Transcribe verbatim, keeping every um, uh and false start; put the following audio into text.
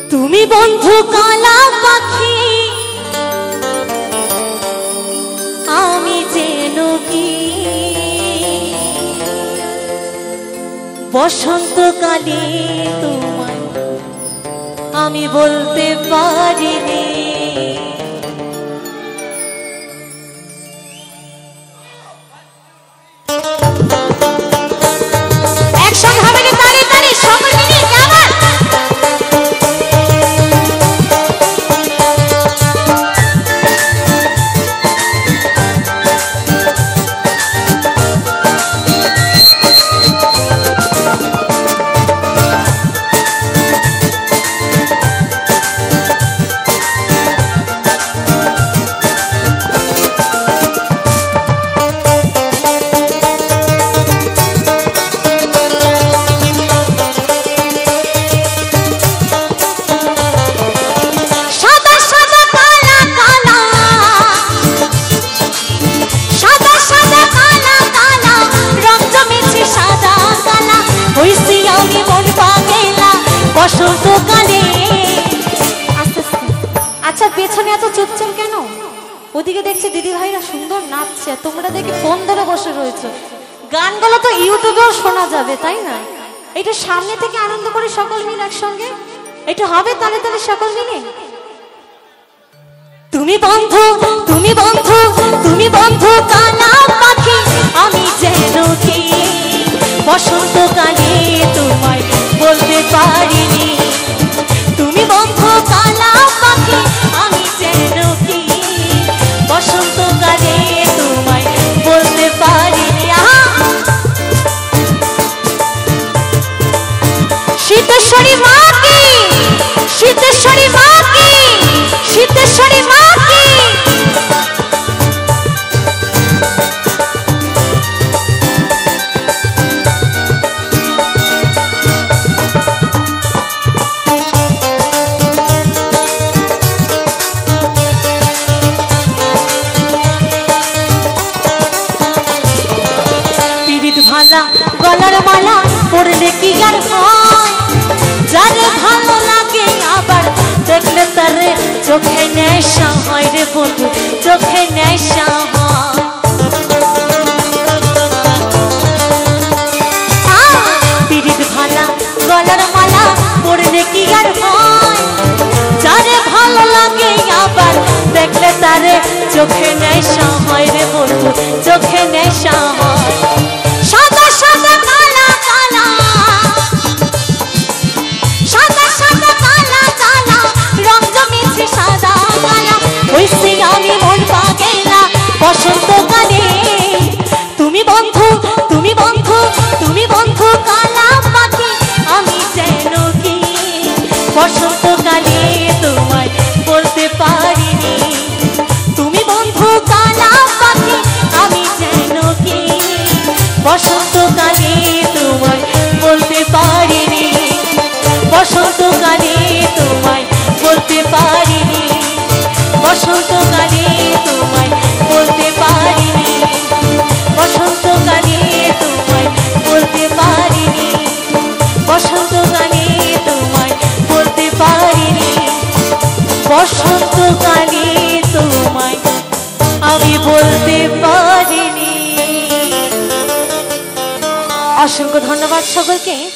তুমি বন্ধু কালা পাখি আমি যেন কি বসন্তকালে তোমায় আমি বলতে পারিনি। আচ্ছা পেছনে এত চুপচাপ কেন? ওদিকে দেখছি দিদি ভাইরা সুন্দর নাচছে, তোমরা দেখি ফোন ধরে বসে রয়েছে। গানগুলো তো ইউটিউবেও শোনা যাবে, তাই না? এটা সামনে থেকে আনন্দ করে সকল মিলে একসঙ্গে এটা হবে, তালে তালে সকল মিলে। তুমি বন্ধু তুমি বন্ধু তুমি বন্ধু কালা পাখি আমি যেন কি বসন্তকালে তোমায় বলতে পারিনি। তুমি বন্ধু কালা পাখি আমি যেন কি বসন্তকালে তোমায় বলতে পারিনি। শীতেশ্বরী মা কি শীতেশ্বরী মা কি শীতেশ্বরী মা কি ভালা গলার মালা পড়লে কি আর হয়, যারে ভালো লাগে আবার দেখলে তারে চোখে নেশা হয় রে বন্ধু, চোখে নেশা হয়। পিরিত ভালা গলার মালা পড়লে কি আর হয়, যারে ভালো লাগে আবার দেখলে তারে চোখে নেশা হয় রে বন্ধু, চোখে নেশা হয়। সাদা সাদা কালা কালা সাদা সাদা কালা কালা রং জমেছে সাদা কালা হইছি আমি মন পাগেলা বসন্তকালে। তুমি বন্ধু তুমি বন্ধু তুমি বন্ধু কালা পাখি আমি যেন কি বসন্তকালে তোমায় বলতে পারিনি। তুমি বন্ধু কালা পাখি আমি যেন কি বসন্তকালে তোমায় বলতে পারিনি, বসন্তকালে তোমায় বলতে পারিনি, বসন্তকালে তোমায় বলতে পারিনি, বসন্তকালে তোমায় বলতে পারিনি, বসন্তকালে তোমায় বলতে পারিনি, বসন্তকালে তোমায় আমি বলতে পারিনি। অসংখ্য ধন্যবাদ সকলকে।